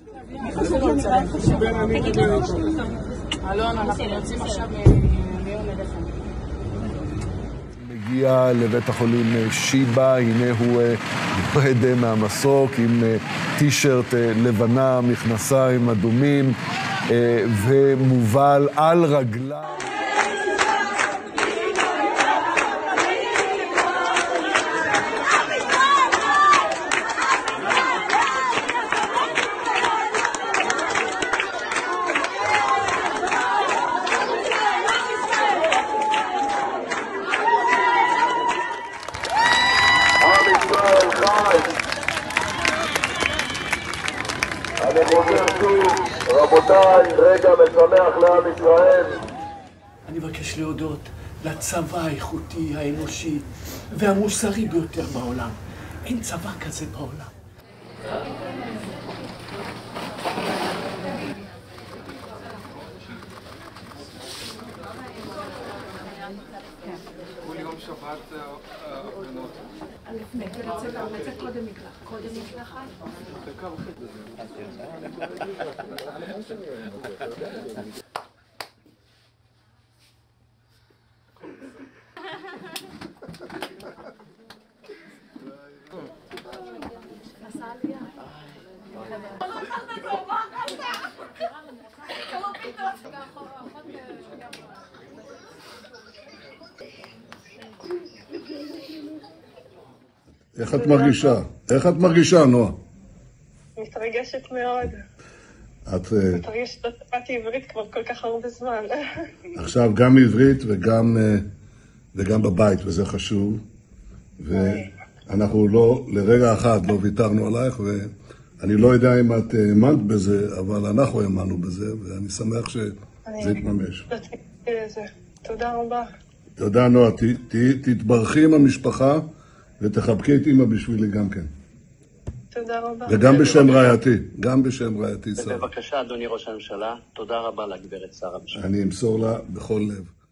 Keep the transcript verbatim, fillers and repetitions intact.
אלון, אנחנו יוצאים עכשיו מיון עליכם. מגיע לבית החולים שיבא, הנה הוא יורד מהמסוק עם טישרט לבנה, מכנסיים אדומים, ומובל על רגליו. אני חוזר שוב, רבותיי, רגע משמח לעם ישראל. אני מבקש להודות לצבא האיכותי, האנושי והמוסרי ביותר בעולם. אין צבא כזה בעולם. כל יום שבת הפגנות. לפני, ולצאת קודם מקלחת. קודם מקלחת? דקה וחצי. עשה עלייה. איך את מרגישה? איך את מרגישה, נועה? מתרגשת מאוד. את... מתרגשת, לא שמעתי עברית כבר כל כך הרבה זמן. עכשיו גם עברית וגם, וגם בבית, וזה חשוב. ואנחנו לא, לרגע אחד לא ויתרנו עלייך, ואני לא יודע אם את האמנת בזה, אבל אנחנו האמנו בזה, ואני שמח שזה יתממש. תודה רבה. תודה, נועה. תתברכי עם המשפחה, ותחבקי את אמא בשבילי גם כן. תודה רבה. וגם בשם רעייתי, גם בשם רעייתי שרה. בבקשה, אדוני ראש הממשלה, תודה רבה לגברת שרה. אני אמסור לה בכל לב.